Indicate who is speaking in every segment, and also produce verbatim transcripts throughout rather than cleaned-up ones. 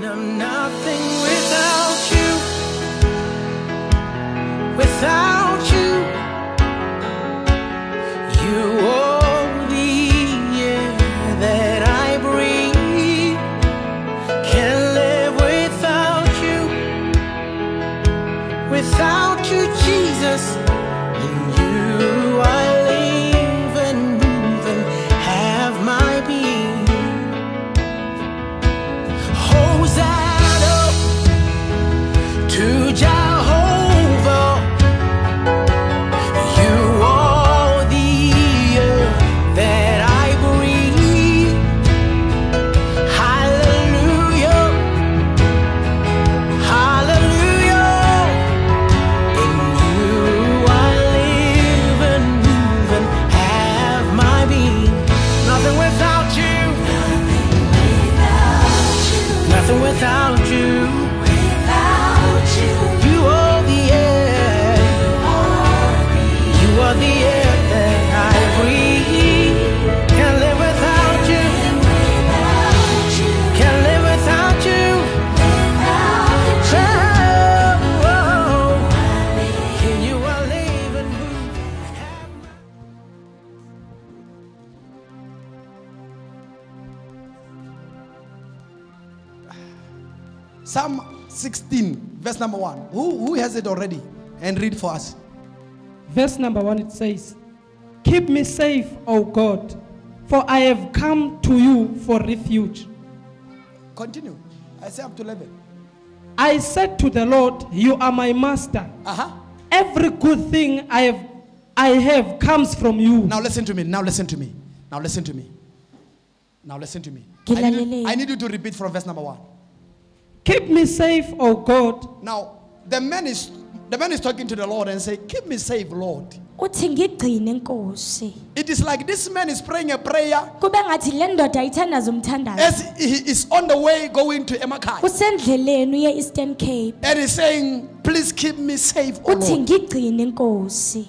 Speaker 1: I'm nothing without you. Without you, you are the air that I breathe. Can't live without you. Without you, Jesus, in you I live and move and have my being. Hosanna to Jehovah. You are the air that I breathe. Hallelujah. Hallelujah. In you I live and move and have my being. Nothing without you. Nothing without you.
Speaker 2: Without you.
Speaker 1: You are the air. You are the air that I breathe. Can't live without you.
Speaker 2: Without you.
Speaker 1: Can't live without you.
Speaker 2: Without you.
Speaker 1: Oh, oh. In you I live and move.
Speaker 3: Psalm sixteen, verse number one. Who, who has it already? And read for us.
Speaker 4: Verse number one, it says, "Keep me safe, O God, for I have come to you for refuge.
Speaker 3: Continue. I say up to eleven.
Speaker 4: I said to the Lord, you are my master.
Speaker 3: Uh-huh.
Speaker 4: Every good thing I have, I have comes from you."
Speaker 3: Now listen to me. Now listen to me. Now listen to me. Now listen to me. I need, I need you to repeat from verse number one.
Speaker 4: Keep me safe, O God.
Speaker 3: Now the man is the man is talking to the Lord and say, "Keep me safe, Lord."
Speaker 2: Uthi ngigcine Nkosi.
Speaker 3: It is like this man is praying a prayer
Speaker 2: Kube ngathi le ndoda ayithandaza umthandazo.
Speaker 3: as he is on the way going to Emakai.
Speaker 2: Usendleleni uye Eastern Cape.
Speaker 3: And he's saying, "Please keep me safe, O
Speaker 2: Uthi
Speaker 3: Lord.
Speaker 2: ngigcine Nkosi.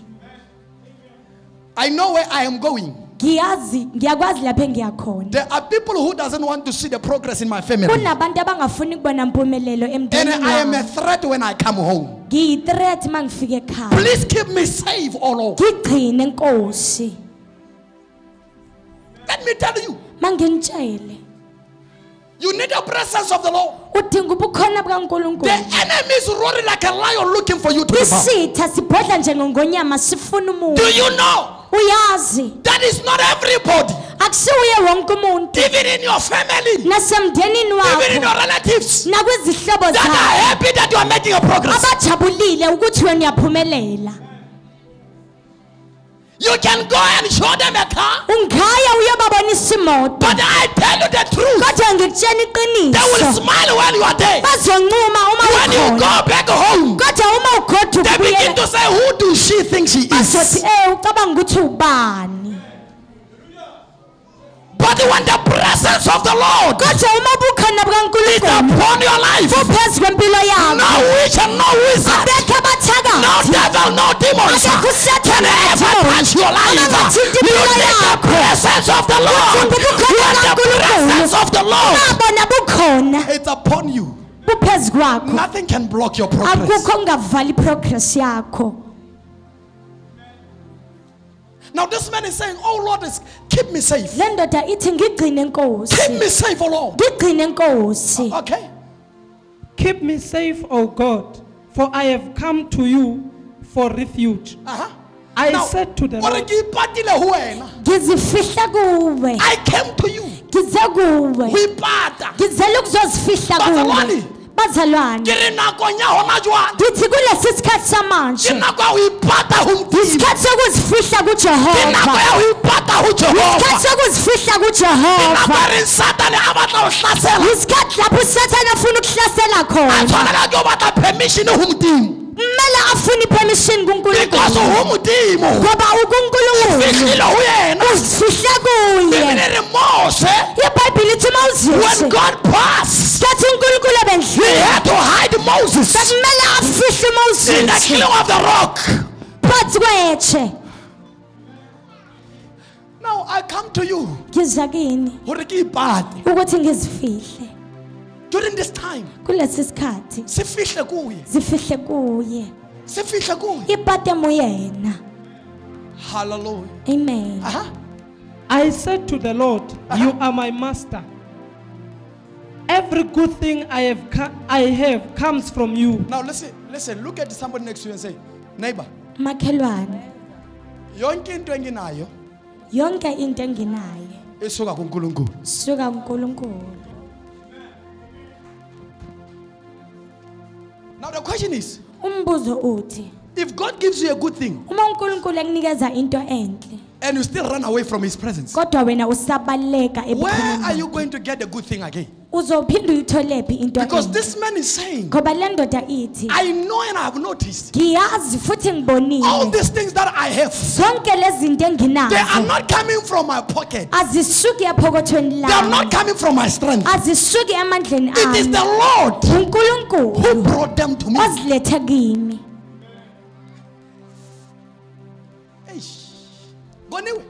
Speaker 3: I know where I am going.
Speaker 2: Ngiyazi ngiyakwazi lapho engiyakhona.
Speaker 3: There are people who doesn't want to see the progress in my family.
Speaker 2: Kunabantu abangafuni kubona impumelelo
Speaker 3: And
Speaker 2: emndenini
Speaker 3: I am a
Speaker 2: wami.
Speaker 3: threat when I come home.
Speaker 2: Ngiyi-threat mangifika ekhaya.
Speaker 3: Please keep me safe, O Lord."
Speaker 2: Ngigcine Nkosi.
Speaker 3: Let me tell you,
Speaker 2: Mangintshele.
Speaker 3: you need the presence of the Lord.
Speaker 2: Udinga ubukhona
Speaker 3: The
Speaker 2: bukaNkulunkulu.
Speaker 3: enemy is roaring like a lion looking for you to devour.
Speaker 2: Isitha sibhodla njengongonyama sifuna umuntu.
Speaker 3: Do you know
Speaker 2: Uyazi
Speaker 3: that is not everybody,
Speaker 2: akusiye wonke umuntu
Speaker 3: even in your family,
Speaker 2: nasemndenini
Speaker 3: even in
Speaker 2: wakho
Speaker 3: your relatives,
Speaker 2: nakwizihlobo
Speaker 3: that are
Speaker 2: zakho
Speaker 3: happy that you are making a progress?
Speaker 2: abajabulile ukuthi wena uyaphumelela.
Speaker 3: You can go and show them a car,
Speaker 2: Ungaya uyobabonisa imoto.
Speaker 3: but I tell you the truth,
Speaker 2: Kodwa ngikutshela
Speaker 3: they will
Speaker 2: iqiniso.
Speaker 3: smile when you are there.
Speaker 2: Bazoncuma uma
Speaker 3: When you
Speaker 2: ukhona.
Speaker 3: go back home,
Speaker 2: Kodwa uma ugoda
Speaker 3: they begin
Speaker 2: ubuyela
Speaker 3: to say, "Who do she think she
Speaker 2: bazothi
Speaker 3: is?"
Speaker 2: eh ucabanga ukuthi ubani.
Speaker 3: But when the presence of the Lord
Speaker 2: Kodwa uma ubukhona
Speaker 3: is
Speaker 2: bukaNkulunkulu
Speaker 3: upon your life,
Speaker 2: buphezu kwempilo yakho.
Speaker 3: no witch and no wizard,
Speaker 2: Abekho abathakathi.
Speaker 3: no devil, no demons can ever touch your life. You need the presence of the Lord. When the presence of the Lord
Speaker 2: Babona bukhona
Speaker 3: is upon you,
Speaker 2: buphezu kwakho.
Speaker 3: nothing can block your progress.
Speaker 2: Akukho ongavali progress yakho.
Speaker 3: Now this man is saying, "Oh Lord, is keep me safe.
Speaker 2: Le ndoda ithi ngigcine
Speaker 3: Keep
Speaker 2: Nkosi.
Speaker 3: me safe, oh Lord."
Speaker 2: Ngigcine Nkosi.
Speaker 3: Okay.
Speaker 4: Keep me safe, O God, for I have come to you for refuge.
Speaker 3: Uh-huh.
Speaker 4: I
Speaker 3: Now,
Speaker 4: said to the
Speaker 3: what
Speaker 4: Lord,
Speaker 3: ke ipatile ho wena.
Speaker 2: Ngizifihla kuwe.
Speaker 3: I came to you.
Speaker 2: Ngize kuwe.
Speaker 3: Uipata.
Speaker 2: Ngizela ukuzozifihla
Speaker 3: Bazalwane.
Speaker 2: kuwe. Bazalwane.
Speaker 3: Ke re nakong ya hona jwale.
Speaker 2: Ngithi kulesi sikhathi samanje.
Speaker 3: Ke nako ya ho ipata ho Modimo.
Speaker 2: Isikhathi sokuzifihla
Speaker 3: Ke nako
Speaker 2: kuJehova.
Speaker 3: ya ho ipata ho Jehova.
Speaker 2: Isikhathi sokuzifihla
Speaker 3: Ke nako
Speaker 2: kuJehova.
Speaker 3: ya re Satane a batla ho hlasela.
Speaker 2: Isikhathi lapho uSathane afuna ukuhlasela
Speaker 3: A
Speaker 2: khona.
Speaker 3: tshwanela ke ho batla permission ho Modimo.
Speaker 2: Kumele afune permission
Speaker 3: Because
Speaker 2: kuNkulunkulu.
Speaker 3: ho Modimo.
Speaker 2: Ngoba ukuNkulunkulu
Speaker 3: Fihlile ho yena.
Speaker 2: uzifihle kuye.
Speaker 3: Bibele re Mose,
Speaker 2: iBhayibheli ithi mawuzise
Speaker 3: when God passed,
Speaker 2: sikhathi uNkulunkulu
Speaker 3: he
Speaker 2: ebendlile
Speaker 3: had to hide Moses
Speaker 2: bekumele afihle
Speaker 3: in the
Speaker 2: mawuzise
Speaker 3: killing of the rock.
Speaker 2: phansi kwetshe.
Speaker 3: Now I come to you.
Speaker 2: Ngiza kini
Speaker 3: Hore ke ipate.
Speaker 2: ukuthi ngizifihle.
Speaker 3: during this time,
Speaker 2: kulesi sikhathi
Speaker 3: sifihle kuye.
Speaker 2: zifihle kuye
Speaker 3: Sifihle kuye.
Speaker 2: ipate muyena.
Speaker 3: Hallelujah.
Speaker 2: Amen.
Speaker 3: Uh-huh.
Speaker 4: I said to the Lord, you are my master. Every good thing I have, co- I have comes from you.
Speaker 3: Now listen, listen, look at somebody next to you and say, neighbor,
Speaker 2: Makhelwane,
Speaker 3: yonke into enginayo
Speaker 2: yonke into enginayo
Speaker 3: isuka kuNkulunkulu.
Speaker 2: suka kuNkulunkulu.
Speaker 3: Now the question is,
Speaker 2: Umbuzo uthi,
Speaker 3: if God gives you a good thing
Speaker 2: uma uNkulunkulu ekunikeza into enhle
Speaker 3: and you still run away from his presence,
Speaker 2: kodwa wena usabaleka
Speaker 3: where are
Speaker 2: ebukhoneni
Speaker 3: you going to get the good thing again?
Speaker 2: uzophinda uyitholephi into
Speaker 3: Because
Speaker 2: enhle?
Speaker 3: this man is saying,
Speaker 2: Ngoba le ndoda ithi
Speaker 3: I know and I have noticed
Speaker 2: ngiyazi futhi
Speaker 3: all
Speaker 2: ngibonile
Speaker 3: these things that I have,
Speaker 2: zonke lezi zinto
Speaker 3: they are
Speaker 2: enginazo
Speaker 3: not coming from my pocket.
Speaker 2: azisuki ephokothweni
Speaker 3: They are
Speaker 2: lami
Speaker 3: not coming from my strength.
Speaker 2: azisuki emandleni
Speaker 3: It is
Speaker 2: ami
Speaker 3: the Lord who
Speaker 2: uNkulunkulu
Speaker 3: brought them to me.
Speaker 2: ozilethe kimi.
Speaker 3: Eish. Goniwe.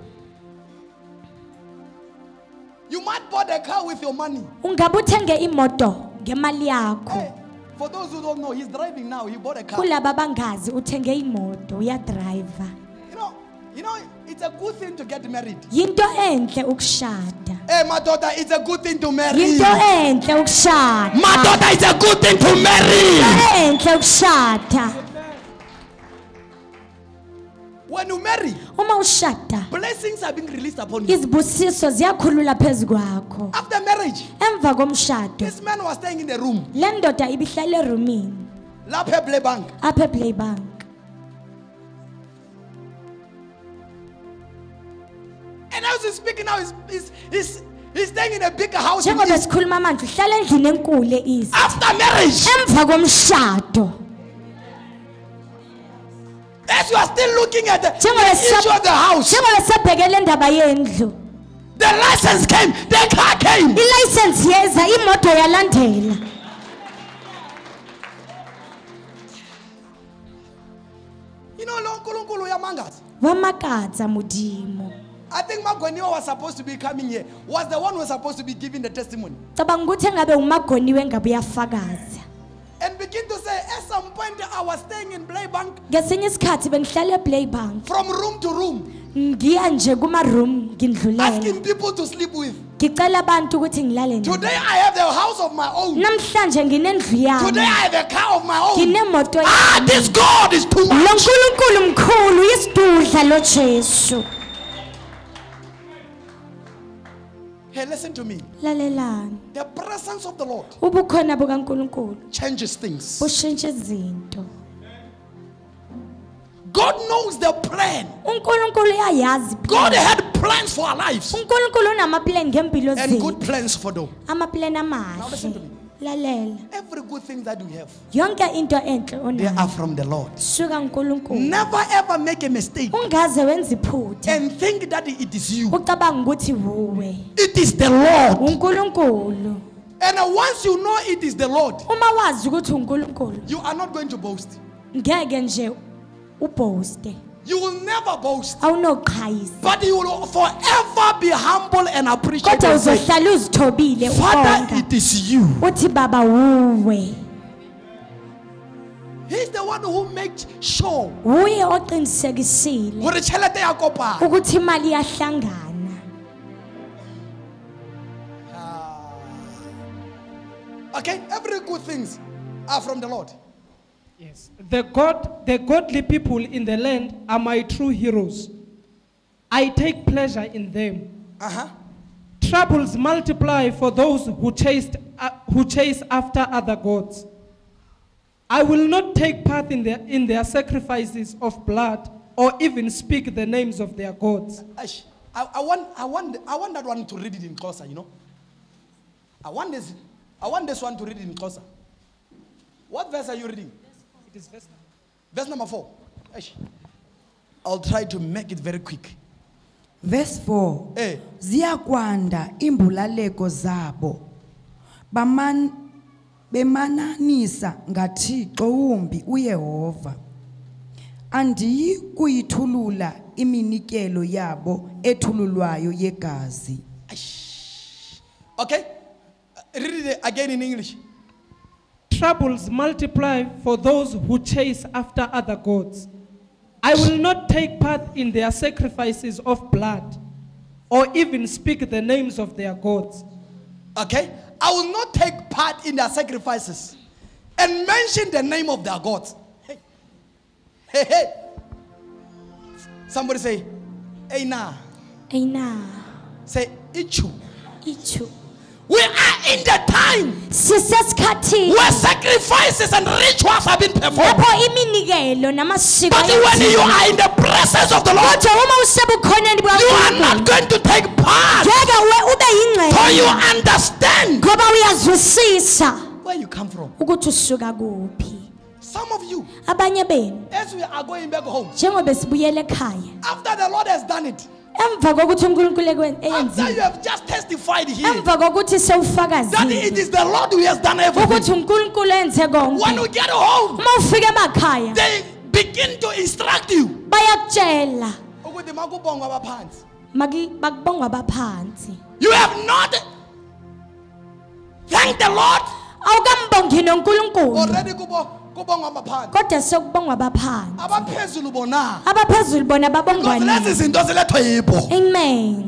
Speaker 3: You might buy the car with your money.
Speaker 2: Ungabe uthenge imoto ngemali yakho.
Speaker 3: Hey, for those who don't know, he's driving now. He bought a car.
Speaker 2: Kulaba bangazi uthenge imoto uyadriver.
Speaker 3: You know, you know, it's a good thing to get married.
Speaker 2: Yinto enhle ukushada.
Speaker 3: Hey, my daughter, it's a good thing to marry.
Speaker 2: Yinto enhle ukushada.
Speaker 3: My daughter, it's a good thing to marry.
Speaker 2: Yinto enhle ukushada.
Speaker 3: When you marry,
Speaker 2: Uma ushada,
Speaker 3: blessings are being released upon you.
Speaker 2: izibusiso ziyakhulula phezu kwakho.
Speaker 3: After marriage,
Speaker 2: Emva komshado,
Speaker 3: this man was staying in the room.
Speaker 2: le ndoda ibihlala erumini
Speaker 3: Lapha play bank.
Speaker 2: apha ePlaybank.
Speaker 3: And as he's speaking now, he's, he's, he's, he's staying in a bigger house. in
Speaker 2: Njengoba
Speaker 3: East.
Speaker 2: sikhuluma manje uhlala endlini enkulu east.
Speaker 3: After marriage,
Speaker 2: Emva komshado,
Speaker 3: as you are still looking at the,
Speaker 2: Njengoba
Speaker 3: the issue
Speaker 2: sisab-
Speaker 3: of the house,
Speaker 2: njengoba sabhekele indaba yendlu,
Speaker 3: the license came, the car came.
Speaker 2: ilicense yeza, imoto yalandela.
Speaker 3: You know, lo nkulunkulu uyamangaza.
Speaker 2: Wamakatsa Modimo.
Speaker 3: I think Magoniwa was supposed to be coming here. Was the one who was supposed to be giving the testimony.
Speaker 2: Cabanga ukuthi engabe umagoniwe ngabe uyafakaza.
Speaker 3: And begin to say, at some point I was staying in Playbank
Speaker 2: Ngesinye isikhathi bengihlala ePlaybank.
Speaker 3: from room to room,
Speaker 2: Ngiya nje kuma room ngindlulela.
Speaker 3: asking people to sleep with.
Speaker 2: Ngicela abantu ukuthi ngilale nabo.
Speaker 3: Today I have the house of my own.
Speaker 2: Namhlanje nginendlu yami.
Speaker 3: Today I have a car of my own.
Speaker 2: Nginemoto
Speaker 3: Ah,
Speaker 2: yami.
Speaker 3: this God is too
Speaker 2: Lo
Speaker 3: much.
Speaker 2: nkulunkulu mkhulu isidudla lo Jesu.
Speaker 3: Hey, listen to me.
Speaker 2: Lalelani.
Speaker 3: The presence of the Lord
Speaker 2: Ubukhona bukaNkulunkulu
Speaker 3: changes things.
Speaker 2: bushintsha izinto.
Speaker 3: God knows the plan.
Speaker 2: uNkulunkulu uyayazi.
Speaker 3: God had plans for our lives
Speaker 2: uNkulunkulu unamaplan ngempilo
Speaker 3: and good
Speaker 2: zethu.
Speaker 3: plans for them.
Speaker 2: Amaplan
Speaker 3: Now listen to
Speaker 2: amahle.
Speaker 3: me.
Speaker 2: Lalela.
Speaker 3: Every good thing that we have,
Speaker 2: Yonke into enhle
Speaker 3: they are
Speaker 2: onayo
Speaker 3: from the Lord.
Speaker 2: suka uNkulunkulu.
Speaker 3: Never ever make a mistake
Speaker 2: Ungaze wenza iphutha.
Speaker 3: and think that it is you.
Speaker 2: Ucabanga ukuthi wuwe.
Speaker 3: It is the Lord.
Speaker 2: uNkulunkulu.
Speaker 3: And uh, once you know it is the Lord,
Speaker 2: Uma wazi ukuthi uNkulunkulu,
Speaker 3: you are not going to boast.
Speaker 2: ngeke nje uboaste.
Speaker 3: You will never boast.
Speaker 2: Awunoqhayisa.
Speaker 3: But you will forever be humble and appreciate
Speaker 2: Kodwa
Speaker 3: and say,
Speaker 2: uzohlala uzithobile
Speaker 3: Father,
Speaker 2: ubonga.
Speaker 3: it is you.
Speaker 2: Uthi baba wuwe.
Speaker 3: He's the one who makes sure
Speaker 2: Uye oqinisekisile
Speaker 3: hore tjhelete ya kopana.
Speaker 2: ukuthi imali yahlangana.
Speaker 3: Okay, every good things are from the Lord.
Speaker 4: Yes. The God, the godly people in the land are my true heroes. I take pleasure in them.
Speaker 3: Uh-huh.
Speaker 4: Troubles multiply for those who chased, uh, who chase after other gods. I will not take part in their, in their sacrifices of blood or even speak the names of their gods.
Speaker 3: Aish, I, I want, I want, I want that one to read it in closer. You know. I want this, I want this one to read it in closer. What verse are you reading?
Speaker 4: It is verse
Speaker 3: Verse number four. Aish. I'll try to make it very quick.
Speaker 5: Verse four.
Speaker 3: Eh.
Speaker 5: Ziyakwanda imbulaleko zabo. Baman bemananisa ngaThixo umbi uYehova. Andiyi kuyithulula iminikelo yabo ethululwayo yegazi.
Speaker 3: Okay. Read it again in English.
Speaker 4: Troubles multiply for those who chase after other gods. I will not take part in their sacrifices of blood or even speak the names of their gods.
Speaker 3: Okay? I will not take part in their sacrifices and mention the name of their gods. Hey, hey, hey. Somebody say, hey, nah.
Speaker 2: Aina.
Speaker 3: Say, ichu.
Speaker 2: Ichu.
Speaker 3: We are in the time
Speaker 2: Sisesikhathini
Speaker 3: where sacrifices and rituals have been performed.
Speaker 2: lapho iminikelo namasiko
Speaker 3: But when you are in the presence of the Lord,
Speaker 2: kodwa uma usebukhoneni
Speaker 3: you are not going to take part.
Speaker 2: ngeke we ube
Speaker 3: For you
Speaker 2: yingxenye
Speaker 3: understand
Speaker 2: ngoba uyazwisisa
Speaker 3: where you come from.
Speaker 2: ukuthi usuka kuphi.
Speaker 3: Some of you,
Speaker 2: Abanye benu
Speaker 3: as we are going back home,
Speaker 2: njengoba sibuyele ekhaya
Speaker 3: after the Lord has done it,
Speaker 2: emva kokuthi uNkulunkulu ekwen-
Speaker 3: after you
Speaker 2: eyenzile
Speaker 3: have just testified here
Speaker 2: emva kokuthi
Speaker 3: that it
Speaker 2: sewufakazile
Speaker 3: is the Lord who has done everything,
Speaker 2: ukuthi uNkulunkulu enze
Speaker 3: when
Speaker 2: konke
Speaker 3: you get home,
Speaker 2: uma ufika emakhaya
Speaker 3: they begin to instruct you.
Speaker 2: bayakutshela
Speaker 3: Ukuthi makubongwa abaphansi.
Speaker 2: maki bakubongwa abaphansi
Speaker 3: You have not thanked the Lord.
Speaker 2: awukambongi noNkulunkulu
Speaker 3: Already kubo- kubongwa abaphansi.
Speaker 2: kodwa sekubongwa abaphansi
Speaker 3: Abaphezulu bona.
Speaker 2: abaphezulu bona babongwa
Speaker 3: Because lezi
Speaker 2: nini.
Speaker 3: zinto zilethwa yibo.
Speaker 2: Amen.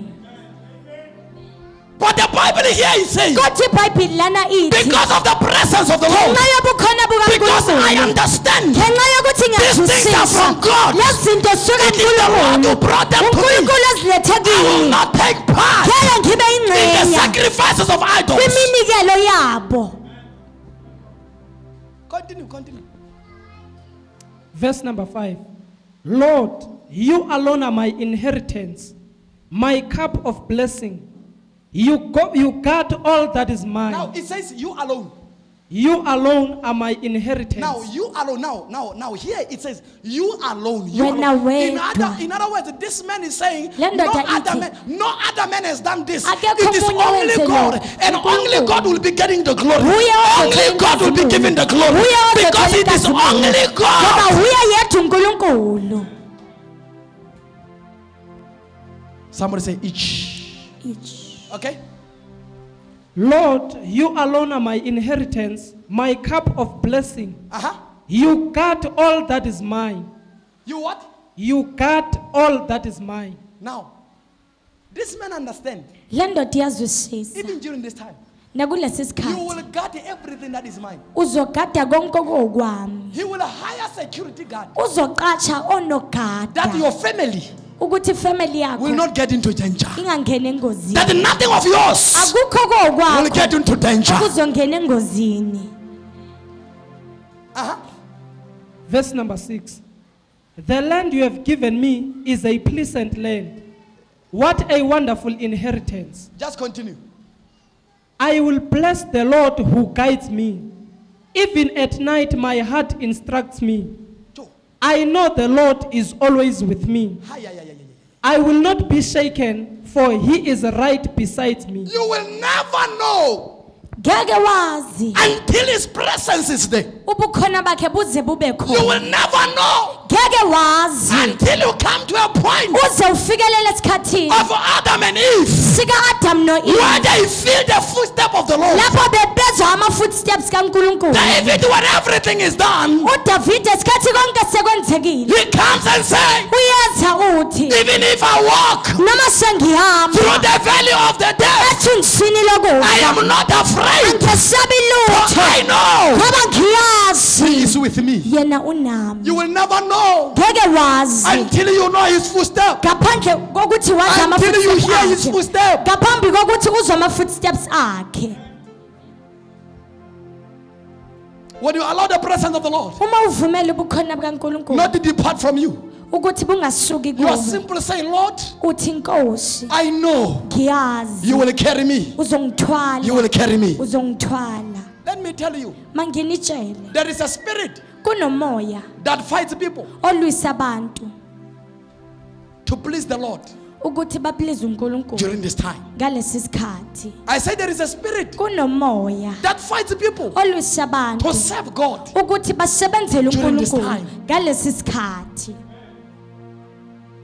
Speaker 3: But the Bible here is saying,
Speaker 2: kodwa iBhayibheli lana ithi
Speaker 3: because of the presence of the Lord,
Speaker 2: ngenxa yobukhona
Speaker 3: because I
Speaker 2: bukaNkulunkulu
Speaker 3: understand
Speaker 2: ngenxa yokuthi
Speaker 3: these things are
Speaker 2: ngiyazwisisa
Speaker 3: from God,
Speaker 2: lezi zinto zisuka
Speaker 3: it is the Lord who brought them to me.
Speaker 2: uNkulunkulu ezilethe
Speaker 3: I will
Speaker 2: kimi
Speaker 3: not take part
Speaker 2: ngeke ngibe
Speaker 3: in the
Speaker 2: ingxenye
Speaker 3: sacrifices of idols.
Speaker 2: kwiminikelo yabo.
Speaker 3: Continue, continue.
Speaker 4: Verse number five. Lord, you alone are my inheritance, my cup of blessing. You, go, you guard all that is mine.
Speaker 3: Now it says you alone.
Speaker 4: You alone are my inheritance.
Speaker 3: Now you alone. Now, now, now here it says you alone. You
Speaker 2: Wena
Speaker 3: alone. In
Speaker 2: wedwa.
Speaker 3: other, in other words, this man is saying
Speaker 2: Le
Speaker 3: no
Speaker 2: ndoda
Speaker 3: other
Speaker 2: ithi,
Speaker 3: man, no other man has done this.
Speaker 2: akekho
Speaker 3: It is
Speaker 2: omunye
Speaker 3: only
Speaker 2: owenze
Speaker 3: God,
Speaker 2: lokho.
Speaker 3: and only
Speaker 2: uNkulunkulu.
Speaker 3: God will be getting the glory.
Speaker 2: Uye
Speaker 3: Only
Speaker 2: ozothola
Speaker 3: God will be
Speaker 2: inkazimulo.
Speaker 3: given the glory
Speaker 2: Uye ozothola
Speaker 3: because it is
Speaker 2: inkazimulo.
Speaker 3: only
Speaker 2: Ngoba
Speaker 3: God.
Speaker 2: uye yedwa uNkulunkulu.
Speaker 3: Somebody say each.
Speaker 2: Each.
Speaker 3: Okay.
Speaker 4: Lord, you alone are my inheritance, my cup of blessing.
Speaker 3: Uh huh.
Speaker 4: You guard all that is mine.
Speaker 3: You what?
Speaker 4: You guard all that is mine.
Speaker 3: Now, this man understand.
Speaker 2: Le ndoda iyazwisisa
Speaker 3: Even during this time,
Speaker 2: nakulesi
Speaker 3: you
Speaker 2: sikhathi
Speaker 3: will guard everything that is mine.
Speaker 2: uzogada konke okwami
Speaker 3: He will hire security guard
Speaker 2: uzoqatsha onogada
Speaker 3: that your family
Speaker 2: ukuthi ifamily
Speaker 3: will
Speaker 2: yakho
Speaker 3: not get into danger.
Speaker 2: ingangena engozini
Speaker 3: That nothing of yours
Speaker 2: akukho
Speaker 3: will
Speaker 2: kokwakho
Speaker 3: get into danger.
Speaker 2: kuzongena engozini.
Speaker 3: Uh-huh.
Speaker 4: Verse number six. The land you have given me is a pleasant land. What a wonderful inheritance.
Speaker 3: Just continue.
Speaker 4: I will bless the Lord who guides me. Even at night, my heart instructs me.
Speaker 3: Two.
Speaker 4: I know the Lord is always with me.
Speaker 3: Hi, yeah, yeah, yeah, yeah.
Speaker 4: I will not be shaken, for he is right beside me.
Speaker 3: You will never know
Speaker 2: Ngeke wazi
Speaker 3: until his presence is there.
Speaker 2: ubukhona bakhe buze bube
Speaker 3: You
Speaker 2: khona.
Speaker 3: will never know
Speaker 2: Ngeke wazi
Speaker 3: until you come to a point
Speaker 2: uze ufikelele esikhathini
Speaker 3: of Adam and Eve
Speaker 2: sika Adam no
Speaker 3: where
Speaker 2: Eve
Speaker 3: they feel the footstep of the Lord.
Speaker 2: lapho bebezwa ama footsteps kaNkulunkulu.
Speaker 3: David, when everything is done,
Speaker 2: uDavid esikhathi konke sekwenzekile
Speaker 3: he comes and says,
Speaker 2: uyeza uthi
Speaker 3: even if I walk
Speaker 2: noma sengihamba
Speaker 3: through the valley of the death,
Speaker 2: ethunjini
Speaker 3: I
Speaker 2: lokufa
Speaker 3: am not afraid.
Speaker 2: angesabi
Speaker 3: For
Speaker 2: lutho
Speaker 3: I know
Speaker 2: ngoba ngiyazi
Speaker 3: he is with me.
Speaker 2: yena unami.
Speaker 3: You will never know
Speaker 2: Ngeke wazi
Speaker 3: until you know his footsteps.
Speaker 2: ngaphandle kokuthi wazi ama
Speaker 3: Until you hear his
Speaker 2: footsteps akhe.
Speaker 3: footsteps.
Speaker 2: ngaphambi kokuthi uzwe ama footsteps akhe.
Speaker 3: When you allow the presence of the Lord
Speaker 2: Uma uvumela ubukhona bukaNkulunkulu
Speaker 3: not to depart from you,
Speaker 2: ukuthi bungasuki
Speaker 3: you are
Speaker 2: kuwe
Speaker 3: simply saying, Lord,
Speaker 2: uthi Nkosi
Speaker 3: I know
Speaker 2: ngiyazi
Speaker 3: you will carry me. You
Speaker 2: uzongithwala
Speaker 3: will carry me.
Speaker 2: uzongithwala.
Speaker 3: Let me tell you,
Speaker 2: Manginitshele
Speaker 3: there is a spirit
Speaker 2: kunomoya
Speaker 3: that fights people
Speaker 2: olwisa abantu
Speaker 3: to please the Lord
Speaker 2: ukuthi baplize uNkulunkulu
Speaker 3: during this time.
Speaker 2: ngalesi sikhathi.
Speaker 3: I say there is a spirit
Speaker 2: Kunomoya
Speaker 3: that fights people
Speaker 2: olwisa abantu
Speaker 3: to serve God.
Speaker 2: ukuthi basebenzele
Speaker 3: During this
Speaker 2: uNkulunkulu
Speaker 3: time.
Speaker 2: ngalesi sikhathi.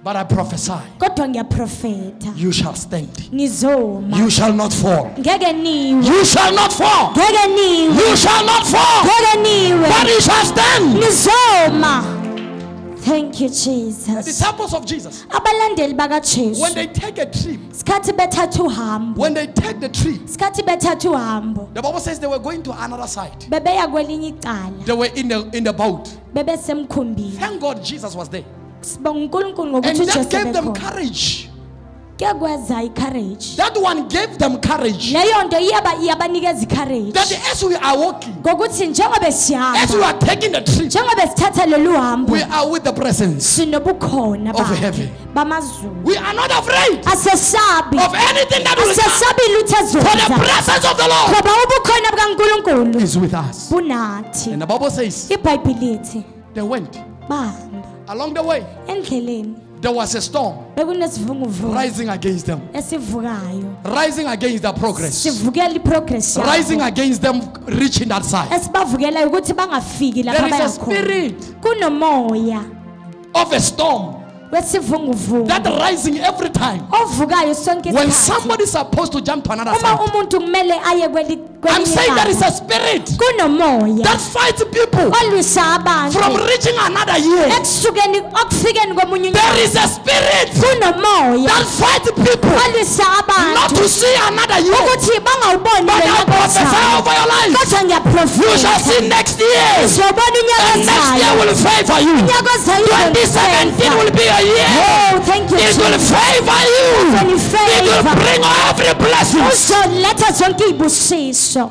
Speaker 3: But I prophesy,
Speaker 2: kodwa ngiyaprofetha
Speaker 3: you shall stand.
Speaker 2: nizoma
Speaker 3: You shall not fall.
Speaker 2: ngeke niwe
Speaker 3: You shall not fall.
Speaker 2: ngeke niwe
Speaker 3: You shall not fall.
Speaker 2: ngeke niwe
Speaker 3: But you shall stand.
Speaker 2: nizoma. Thank you,
Speaker 3: The
Speaker 2: Jesus.
Speaker 3: disciples of Jesus,
Speaker 2: Abalandeli bakaJesu
Speaker 3: when they take a trip,
Speaker 2: sikhathi bethatha uhambo
Speaker 3: when they take the trip,
Speaker 2: sikhathi bethatha uhambo
Speaker 3: the Bible says they were going to another side.
Speaker 2: bebeya kwelinye icala
Speaker 3: They were in the in the boat.
Speaker 2: bebesemkhumbini
Speaker 3: Thank God Jesus was there.
Speaker 2: sibonga uNkulunkulu
Speaker 3: And
Speaker 2: ngokuthi
Speaker 3: that
Speaker 2: uJesu
Speaker 3: gave them
Speaker 2: bekhona
Speaker 3: courage.
Speaker 2: kuyakwenza icourage
Speaker 3: That one gave them courage.
Speaker 2: leyo nto iyaba iyabanikeza icourage
Speaker 3: That as we are walking,
Speaker 2: ngokuthi njengoba
Speaker 3: as we
Speaker 2: sihamba
Speaker 3: are taking the trip,
Speaker 2: njengoba sithatha lolu hambo
Speaker 3: we are with the presence.
Speaker 2: sinobukhona
Speaker 3: Of heaven.
Speaker 2: bakhe bamazulu
Speaker 3: We are not afraid
Speaker 2: asesabi
Speaker 3: of anything that will come.
Speaker 2: asesabi lutho
Speaker 3: For the
Speaker 2: ezoza
Speaker 3: presence of the Lord
Speaker 2: ngoba ubukhona bukaNkulunkulu
Speaker 3: is with us.
Speaker 2: bunathi
Speaker 3: And the Bible says
Speaker 2: iBhayibheli lithi
Speaker 3: they went.
Speaker 2: bahamba
Speaker 3: Along the way,
Speaker 2: endleleni
Speaker 3: there was a storm
Speaker 2: bekunesivunguvungu
Speaker 3: rising against them,
Speaker 2: esivukayo
Speaker 3: rising against their progress,
Speaker 2: sivukela iprogress
Speaker 3: rising
Speaker 2: yabo
Speaker 3: against them reaching that side.
Speaker 2: esibavukelayo ukuthi bangafiki lapha
Speaker 3: There is a
Speaker 2: bayakhona
Speaker 3: spirit
Speaker 2: kunomoya
Speaker 3: of a storm
Speaker 2: wesivunguvungu
Speaker 3: that rising every time
Speaker 2: ovukayo sonke
Speaker 3: when
Speaker 2: isikhathi
Speaker 3: somebody is supposed to jump to another
Speaker 2: uma
Speaker 3: side.
Speaker 2: umuntu kumele aye kweli-
Speaker 3: I'm
Speaker 2: kwelinye
Speaker 3: saying there is a
Speaker 2: igama
Speaker 3: spirit
Speaker 2: kunomoya
Speaker 3: that fights people
Speaker 2: olwisa abantu
Speaker 3: from reaching another year.
Speaker 2: ekusukeni okufikeni komunye
Speaker 3: There
Speaker 2: unyaka
Speaker 3: is a spirit
Speaker 2: kunomoya
Speaker 3: that fights people
Speaker 2: olwisa
Speaker 3: not
Speaker 2: abantu
Speaker 3: to see another year.
Speaker 2: ukuthi bangawuboni
Speaker 3: But I
Speaker 2: lonyaka
Speaker 3: prophesy
Speaker 2: ozayo
Speaker 3: over your life.
Speaker 2: kodwa
Speaker 3: You shall see
Speaker 2: ngiyaprofetha
Speaker 3: next year.
Speaker 2: uzobona unyaka
Speaker 3: And next year
Speaker 2: ozayo
Speaker 3: will favor you.
Speaker 2: unyaka ozayo
Speaker 3: twenty seventeen will be a year.
Speaker 2: Oh, thank you,
Speaker 3: It will
Speaker 2: Jesus.
Speaker 3: favor you.
Speaker 2: Will
Speaker 3: It will
Speaker 2: favor.
Speaker 3: bring every blessing.
Speaker 2: uzoletha zonke iy'busiso.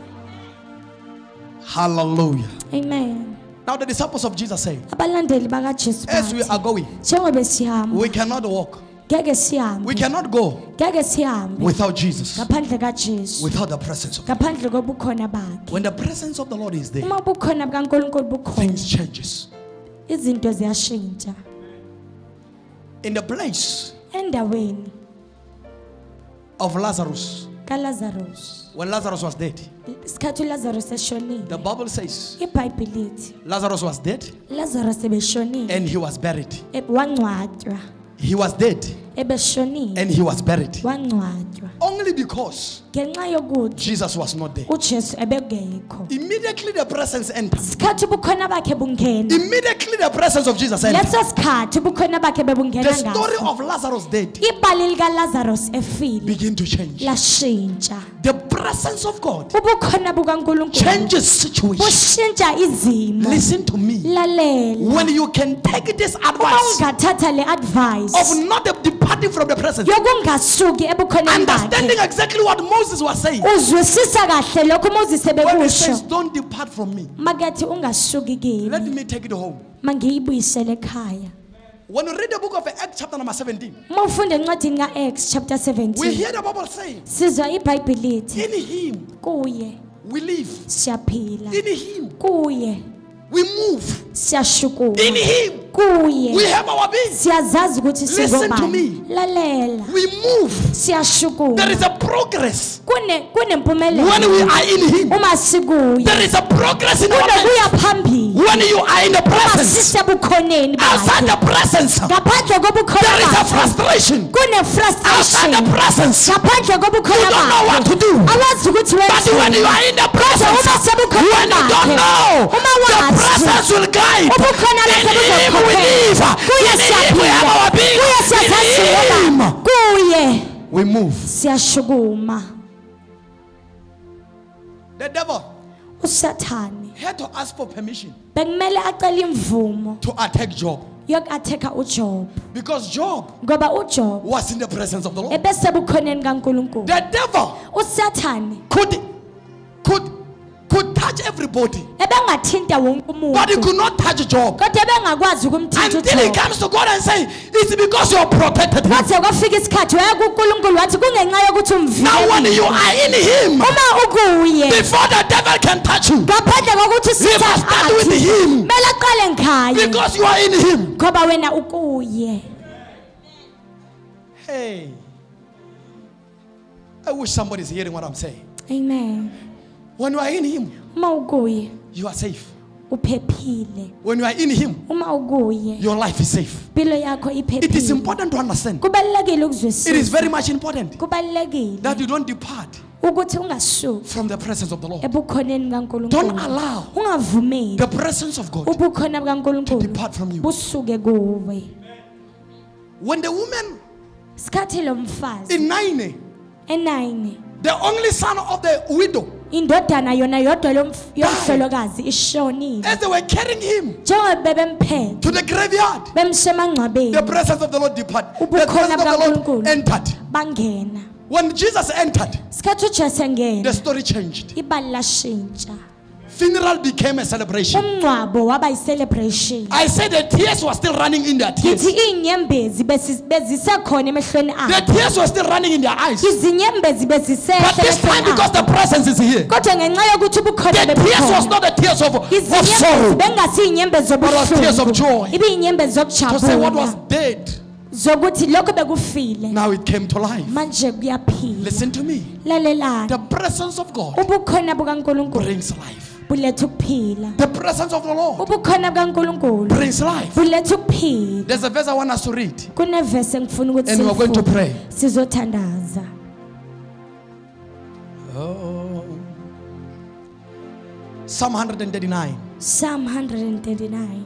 Speaker 3: Hallelujah.
Speaker 2: Amen.
Speaker 3: Now the disciples of Jesus say,
Speaker 2: Abalandeli bakaJesu
Speaker 3: as we
Speaker 2: bathi,
Speaker 3: are going,
Speaker 2: njengoba sihamba
Speaker 3: we cannot walk.
Speaker 2: ngeke
Speaker 3: We
Speaker 2: sihambe
Speaker 3: cannot go
Speaker 2: ngeke sihambe
Speaker 3: without Jesus,
Speaker 2: ngaphandle kaJesu
Speaker 3: without the presence of God.
Speaker 2: ngaphandle kobukhona bakhe.
Speaker 3: When the presence of the Lord is there,
Speaker 2: Uma ubukhona bukaNkulunkulu bukhona
Speaker 3: things changes.
Speaker 2: izinto ziyashintsha
Speaker 3: In the place
Speaker 2: endaweni
Speaker 3: of Lazarus,
Speaker 2: kaLazarus
Speaker 3: when Lazarus was dead,
Speaker 2: isikhathi uLazarus
Speaker 3: the
Speaker 2: eshonile
Speaker 3: Bible says
Speaker 2: iBhayibheli lithi
Speaker 3: Lazarus was dead
Speaker 2: uLazarus ebeshonile
Speaker 3: and he was buried.
Speaker 2: eb- wangcwatshwa
Speaker 3: He was dead
Speaker 2: ebeshonile
Speaker 3: and he was buried.
Speaker 2: wangcwatshwa
Speaker 3: Only because
Speaker 2: ngenxa yokuthi
Speaker 3: Jesus was not there.
Speaker 2: uJesu ebekekho
Speaker 3: Immediately the presence entered.
Speaker 2: isikhathi ubukhona bakhe bungena
Speaker 3: Immediately the presence of Jesus entered.
Speaker 2: leso sikhathi ubukhona bakhe bebungena
Speaker 3: The story
Speaker 2: ngaso
Speaker 3: of Lazarus dead
Speaker 2: ibhali likaLazarus efile
Speaker 3: began to change.
Speaker 2: lashintsha
Speaker 3: The presence of God
Speaker 2: ubukhona bukaNkulunkulu
Speaker 3: changes situation.
Speaker 2: bushintsha izimo
Speaker 3: Listen to me.
Speaker 2: lalela
Speaker 3: When you can take this
Speaker 2: uma
Speaker 3: advice
Speaker 2: ungathatha le advice
Speaker 3: of not departing from the presence,
Speaker 2: yokungasuki ebukhoneni
Speaker 3: understanding
Speaker 2: bakhe
Speaker 3: exactly what Moses was saying.
Speaker 2: uzwisisa kahle lokho Moses
Speaker 3: When he
Speaker 2: ebekusho
Speaker 3: says, don't depart from me,
Speaker 2: makethi ungasuki
Speaker 3: let
Speaker 2: kimi
Speaker 3: me take it home.
Speaker 2: mangiyibuyisele ekhaya.
Speaker 3: When you read the book of Acts, chapter number seventeen,
Speaker 2: Uma ufunda encwadini kaActs chapter
Speaker 3: we
Speaker 2: seventeen
Speaker 3: hear the Bible saying,
Speaker 2: sizwa iBhayibheli lithi
Speaker 3: in him
Speaker 2: kuye
Speaker 3: we live,
Speaker 2: siyaphila
Speaker 3: in him
Speaker 2: kuye
Speaker 3: we move,
Speaker 2: siyashukuma
Speaker 3: in him we
Speaker 2: kuye
Speaker 3: have our being,
Speaker 2: siyazazi ukuthi
Speaker 3: Listen to me.
Speaker 2: singobani lalela
Speaker 3: we move.
Speaker 2: siyashukuma
Speaker 3: There is a progress
Speaker 2: kune
Speaker 3: when
Speaker 2: kunempumelelo
Speaker 3: we are in him.
Speaker 2: uma sikuye
Speaker 3: There is a progress in our life
Speaker 2: kunokuya phambili
Speaker 3: when you are in the
Speaker 2: uma
Speaker 3: presence.
Speaker 2: sisebukhoneni
Speaker 3: Outside
Speaker 2: bakhe
Speaker 3: the presence,
Speaker 2: ngaphandle kobukhona
Speaker 3: there is a
Speaker 2: bakhe
Speaker 3: frustration.
Speaker 2: kune
Speaker 3: Outside
Speaker 2: frustration
Speaker 3: the presence, you
Speaker 2: ngaphandle kobukhona
Speaker 3: don't know what
Speaker 2: bakhe
Speaker 3: to do.
Speaker 2: awazi ukuthi
Speaker 3: But when you
Speaker 2: wenzeni
Speaker 3: are in the
Speaker 2: uma
Speaker 3: presence,
Speaker 2: sebukhona
Speaker 3: when you don't
Speaker 2: bakhe
Speaker 3: know,
Speaker 2: uma
Speaker 3: the
Speaker 2: wazi
Speaker 3: presence will guide.
Speaker 2: ubukhona
Speaker 3: In
Speaker 2: bakhe
Speaker 3: him we
Speaker 2: buzokhokhela
Speaker 3: live.
Speaker 2: kuye
Speaker 3: In him we have
Speaker 2: siyaphila
Speaker 3: our being.
Speaker 2: kuye siyazazi
Speaker 3: In
Speaker 2: ngoba
Speaker 3: him
Speaker 2: kuye
Speaker 3: we move.
Speaker 2: siyashukuma.
Speaker 3: The devil
Speaker 2: usathane
Speaker 3: had to ask for permission
Speaker 2: bekumele acele imvumo
Speaker 3: to attack Job
Speaker 2: yoku-atheka uJob
Speaker 3: because Job
Speaker 2: ngoba uJob
Speaker 3: was in the presence of the Lord.
Speaker 2: ebesebukhoneni kaNkulunkulu.
Speaker 3: The devil
Speaker 2: usathane
Speaker 3: could could could touch everybody,
Speaker 2: ebengathinta wonke
Speaker 3: but he
Speaker 2: umuntu
Speaker 3: could not touch Job
Speaker 2: kodwa ebengakwazi ukumthinta
Speaker 3: until he
Speaker 2: uJob.
Speaker 3: comes to God and say, "It's because you are protected him."
Speaker 2: Kwaze kwafika isikhathi waya kuNkulunkulu wathi kungenxa yokuthi
Speaker 3: Now when you
Speaker 2: umvikele.
Speaker 3: are in him,
Speaker 2: Uma ukuye
Speaker 3: before the devil can touch you,
Speaker 2: ngaphandle kokuthi
Speaker 3: he must start with
Speaker 2: sithathe
Speaker 3: him
Speaker 2: mele aqale ngaye
Speaker 3: because you are in him.
Speaker 2: ngoba wena ukuye.
Speaker 3: Hey, I wish somebody is hearing what I'm saying.
Speaker 2: Amen.
Speaker 3: When you are in him,
Speaker 2: Uma ukuye
Speaker 3: you are safe.
Speaker 2: uphephile.
Speaker 3: When you are in Him,
Speaker 2: Uma ukuye,
Speaker 3: your life is safe.
Speaker 2: impilo yakho
Speaker 3: It is
Speaker 2: iphephile.
Speaker 3: important to understand.
Speaker 2: Kubalulekile
Speaker 3: It is
Speaker 2: ukuzwisisa.
Speaker 3: very much important
Speaker 2: Kubalulekile
Speaker 3: that you don't depart
Speaker 2: ukuthi ungasuki
Speaker 3: from the presence of the Lord.
Speaker 2: ebukhoneni
Speaker 3: Don't
Speaker 2: kaNkulunkulu.
Speaker 3: allow
Speaker 2: Ungavumeli
Speaker 3: the presence of God
Speaker 2: ubukhona bukaNkulunkulu
Speaker 3: depart from you.
Speaker 2: busuke kuwe.
Speaker 3: When the woman
Speaker 2: Sikhathi lo mfazi
Speaker 3: in Naine,
Speaker 2: enayini,
Speaker 3: the only son of the widow,
Speaker 2: indodana yona yodwa lomf- yomhlolokazi ishonile.
Speaker 3: as they were carrying him
Speaker 2: Njengoba bebemphethe
Speaker 3: to the graveyard,
Speaker 2: bemshiya emangcwabeni,
Speaker 3: the presence of the Lord departed. The
Speaker 2: Ubukhona
Speaker 3: presence of the Lord
Speaker 2: bukaNkulunkulu.
Speaker 3: entered.
Speaker 2: bangena.
Speaker 3: When Jesus entered,
Speaker 2: Sikhathi uJesu
Speaker 3: the
Speaker 2: engena,
Speaker 3: story changed.
Speaker 2: ibali lashintsha.
Speaker 3: Funeral became a celebration.
Speaker 2: Umngcwabo waba yi-celebration.
Speaker 3: I said the tears were still running in their tears.
Speaker 2: Ngithi iy'nyembezi bezi- bezisekhona emehlweni
Speaker 3: The
Speaker 2: abo.
Speaker 3: tears were still running in their eyes.
Speaker 2: Izinyembezi
Speaker 3: But
Speaker 2: bezisehla
Speaker 3: this time,
Speaker 2: emehlweni
Speaker 3: because the
Speaker 2: abo.
Speaker 3: presence is here,
Speaker 2: Kodwa ngenxa yokuthi ubukhona
Speaker 3: the tears was
Speaker 2: bebukhona,
Speaker 3: not the tears of, of
Speaker 2: izinyembezi
Speaker 3: sorrow,
Speaker 2: bengasiy'nyembezi
Speaker 3: but was tears of joy.
Speaker 2: zobuhlungu, ibiy'nyembezi
Speaker 3: to say what was
Speaker 2: zokujabula,
Speaker 3: dead,
Speaker 2: zokuthi lokho bekufile
Speaker 3: now it came to life.
Speaker 2: manje kuyaphila.
Speaker 3: Listen to me.
Speaker 2: Lalelani,
Speaker 3: The presence of God
Speaker 2: ubukhona bukaNkulunkulu
Speaker 3: brings life.
Speaker 2: buletha ukuphila.
Speaker 3: The presence of the Lord
Speaker 2: Ubukhona bukaNkulunkulu
Speaker 3: brings life.
Speaker 2: buletha ukuphila.
Speaker 3: There's a verse I want us to read,
Speaker 2: Kunevesi engifuna ukuthi
Speaker 3: and we're going to
Speaker 2: siyifunde.
Speaker 3: pray.
Speaker 2: Sizothandaza.
Speaker 3: Oh. Psalm one thirty-nine.
Speaker 2: Psalm one thirty-nine.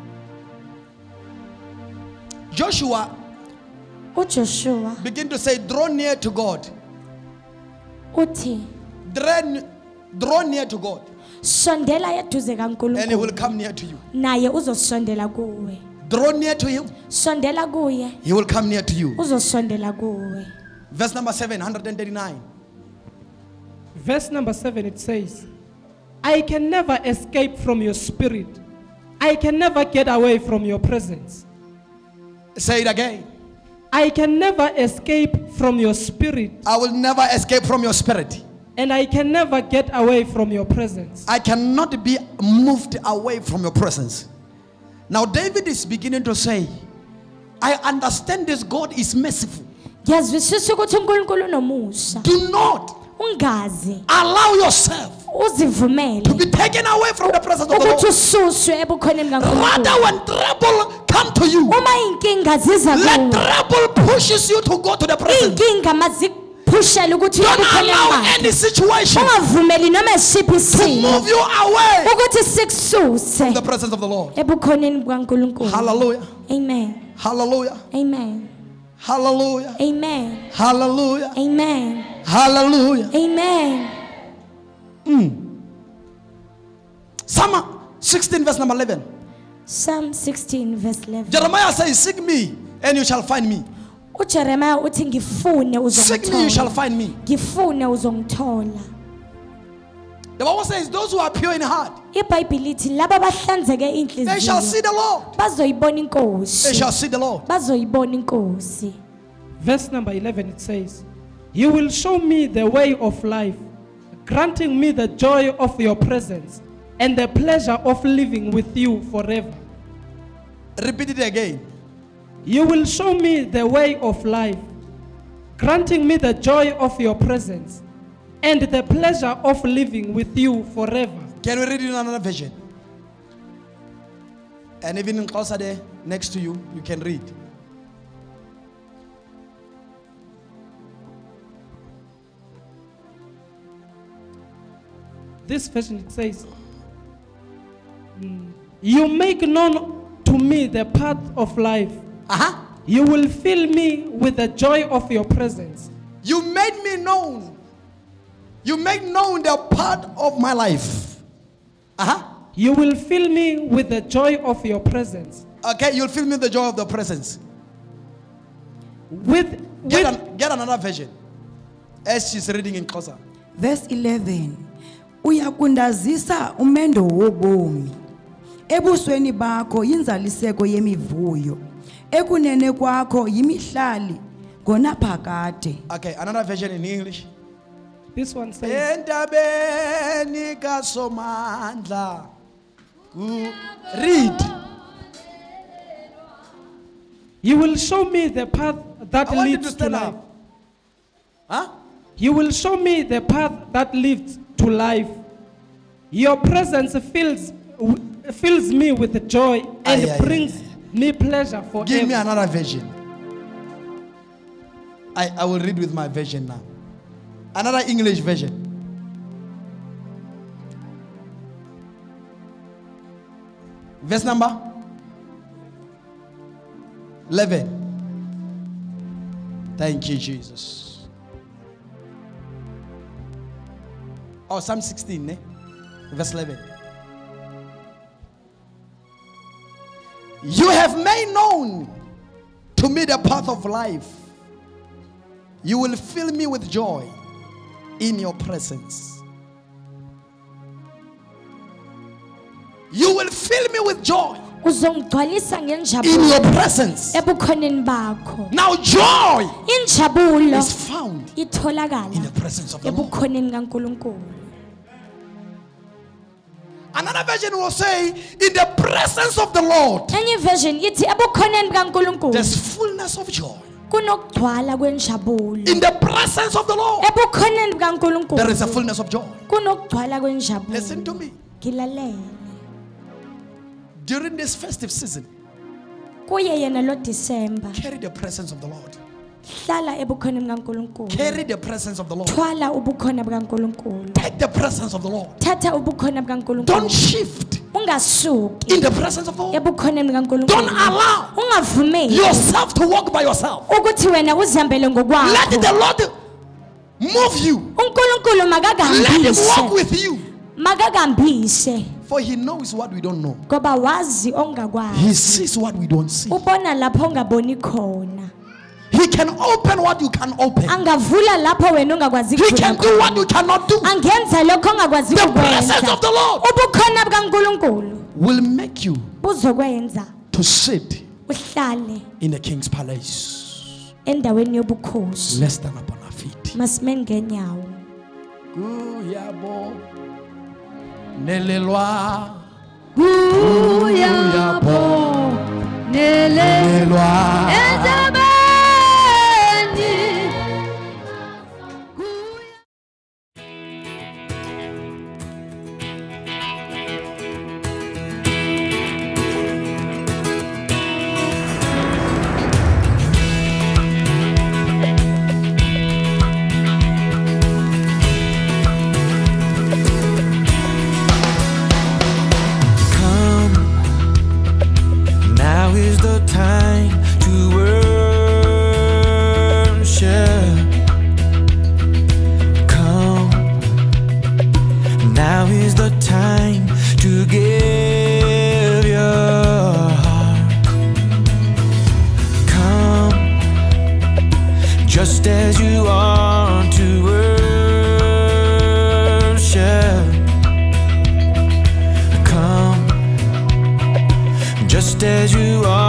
Speaker 3: Joshua
Speaker 2: uJoshua
Speaker 3: begin to say, draw near to God.
Speaker 2: uthi
Speaker 3: Draw, draw near to God,
Speaker 2: sondela eduze
Speaker 3: and He will
Speaker 2: kaNkulunkulu
Speaker 3: come near to you.
Speaker 2: naye uzosondela kuwe.
Speaker 3: Draw near to Him,
Speaker 2: Sondela kuye
Speaker 3: He will come near to you.
Speaker 2: uzosondela kuwe.
Speaker 3: Verse number seven, one thirty-nine.
Speaker 4: Verse number seven, it says, I can never escape from your spirit. I can never get away from your presence.
Speaker 3: Say it again.
Speaker 4: I can never escape from your spirit,
Speaker 3: I will never escape from your spirit.
Speaker 4: and I can never get away from your presence.
Speaker 3: I cannot be moved away from your presence. Now David is beginning to say, I understand this God is merciful.
Speaker 2: Ngiyazwisisa ukuthi uNkulunkulu unomusa.
Speaker 3: Do not
Speaker 2: Ungazi
Speaker 3: allow yourself to
Speaker 2: uzivumele
Speaker 3: be taken away from the presence of the
Speaker 2: ukuthi
Speaker 3: Lord.
Speaker 2: ususwe ebukhoneni
Speaker 3: Rather,
Speaker 2: kaNkulunkulu.
Speaker 3: when trouble come to you,
Speaker 2: Uma inkinga ziza
Speaker 3: let
Speaker 2: kuwe,
Speaker 3: trouble pushes you to go to the presence.
Speaker 2: inkinga mazikuphushele ukuthi uye
Speaker 3: Don't
Speaker 2: ebukhoneni
Speaker 3: allow
Speaker 2: bakhe.
Speaker 3: any situation
Speaker 2: Ungavumeli noma esiphi
Speaker 3: to
Speaker 2: isimo
Speaker 3: move you away
Speaker 2: ukuthi sikususe
Speaker 3: from the presence of the Lord.
Speaker 2: ebukhoneni bukaNkulunkulu.
Speaker 3: Hallelujah.
Speaker 2: Amen.
Speaker 3: Hallelujah.
Speaker 2: Amen.
Speaker 3: Hallelujah.
Speaker 2: Amen.
Speaker 3: Hallelujah.
Speaker 2: Amen.
Speaker 3: Hallelujah.
Speaker 2: Amen.
Speaker 3: Psalm sixteen, verse number eleven.
Speaker 2: Psalm sixteen verse eleven.
Speaker 3: Jeremiah says, seek me and you shall find me.
Speaker 2: uJeremiah uthi ngifune
Speaker 3: Seek me, you shall
Speaker 2: uzongithola.
Speaker 3: find me.
Speaker 2: Ngifune uzongithola.
Speaker 3: The Bible says, those who are pure in heart,
Speaker 2: iBhayibheli lithi laba bahlanzeke
Speaker 3: they shall see
Speaker 2: inhliziyo
Speaker 3: the Lord.
Speaker 2: bazoyibona
Speaker 3: They
Speaker 2: inkosi.
Speaker 3: shall see the Lord.
Speaker 2: Bazoyibona inkosi.
Speaker 4: Verse number eleven, it says, You will show me the way of life, granting me the joy of your presence and the pleasure of living with you forever.
Speaker 3: Repeat it again.
Speaker 4: You will show me the way of life, granting me the joy of your presence and the pleasure of living with you forever.
Speaker 3: Can we read it in another version? And even in closer there, next to you, you can read.
Speaker 4: This version, it says, mm, You make known to me the path of life.
Speaker 3: Uh-huh.
Speaker 4: You will fill me with the joy of your presence.
Speaker 3: You made me known. You made known the part of my life. Uh-huh.
Speaker 4: You will fill me with the joy of your presence.
Speaker 3: Okay, you'll fill me with the joy of the presence.
Speaker 4: With,
Speaker 3: Get,
Speaker 4: with
Speaker 3: an, get another version. As she's reading in closer.
Speaker 5: Verse eleven. Uyakundazisa umendo wobomi. Ebusweni bakho yinzaliseko yemivuyo. Ekunene kwakho yimihlali ngonaphakade.
Speaker 3: Okay, another version in English.
Speaker 4: this one says,
Speaker 3: Entabeni kasomandla. Ku- Read.
Speaker 4: You will show me the path that
Speaker 3: I want you to
Speaker 4: leads to
Speaker 3: stand
Speaker 4: life.
Speaker 3: up. Huh?
Speaker 4: You will show me the path that leads to life. Your presence fills w- fills me with joy and
Speaker 3: Aye, aye,
Speaker 4: brings
Speaker 3: aye,
Speaker 4: me pleasure forever.
Speaker 3: Give me another version. I, I will read with my version now. Another English version. Verse number eleven. Thank you, Jesus. Oh, Psalm sixteen, eh? Verse eleven. You have made known to me the path of life. You will fill me with joy in your presence. You will fill me with joy
Speaker 2: uzongigcwalisa
Speaker 3: in
Speaker 2: ngenjabulo
Speaker 3: your presence.
Speaker 2: ebukhoneni bakho.
Speaker 3: Now joy
Speaker 2: Injabulo
Speaker 3: is found in
Speaker 2: itholakala
Speaker 3: the presence of the Lord.
Speaker 2: ebukhoneni kaNkulunkulu.
Speaker 3: Another version will say, in the presence of the Lord,
Speaker 2: Enye version ithi ebukhoneni kaNkulunkulu
Speaker 3: there's fullness of joy.
Speaker 2: kunokugcwala kwenjabulo.
Speaker 3: In the presence of the Lord,
Speaker 2: Ebukhoneni
Speaker 3: there is a
Speaker 2: kaNkulunkulu
Speaker 3: fullness of joy.
Speaker 2: kunokugcwala kwenjabulo.
Speaker 3: Listen to me.
Speaker 2: Ngilalele.
Speaker 3: During this festive season,
Speaker 2: Kuye yena lo December
Speaker 3: carry the presence of the Lord.
Speaker 2: hlala ebukhoneni kaNkulunkulu.
Speaker 3: Carry the presence of the Lord.
Speaker 2: Thwala ubukhona bukaNkulunkulu.
Speaker 3: Take the presence of the Lord.
Speaker 2: Thatha ubukhona bukaNkulunkulu.
Speaker 3: Don't shift
Speaker 2: Ungasuki
Speaker 3: in the presence of the Lord.
Speaker 2: ebukhoneni
Speaker 3: Don't
Speaker 2: bukaNkulunkulu.
Speaker 3: allow
Speaker 2: Ungavumeli
Speaker 3: yourself to walk by yourself.
Speaker 2: ukuthi wena uzihambele ngokwakho.
Speaker 3: Let the Lord move you.
Speaker 2: uNkulunkulu
Speaker 3: Let him walk
Speaker 2: makakahambise.
Speaker 3: with you.
Speaker 2: Makakahambise
Speaker 3: For he knows what we don't know.
Speaker 2: ngoba wazi
Speaker 3: He
Speaker 2: ongakwazi.
Speaker 3: sees what we don't see.
Speaker 2: Ubona lapho ongaboni khona.
Speaker 3: He can open what you can open.
Speaker 2: Angavula lapho wena ungakwazi
Speaker 3: He can
Speaker 2: kuvula
Speaker 3: do
Speaker 2: khona.
Speaker 3: what you cannot do.
Speaker 2: Angenza lokho ongakwazi
Speaker 3: The presence
Speaker 2: ukwenza.
Speaker 3: of the Lord
Speaker 2: Ubukhona bukaNkulunkulu
Speaker 3: will make you
Speaker 2: buzokwenza
Speaker 3: to sit
Speaker 2: uhlale
Speaker 3: in the king's palace.
Speaker 2: endaweni yobukhosi.
Speaker 3: Let's stand up on our feet.
Speaker 2: Masime ngenyawo.
Speaker 3: Kuyabo nelelwa
Speaker 2: Uyabo nele
Speaker 3: nelelwa
Speaker 2: entabeni.
Speaker 1: Now is the time to worship. Come. Now is the time to give your heart. Come, just as you are to worship. Come, just as you are.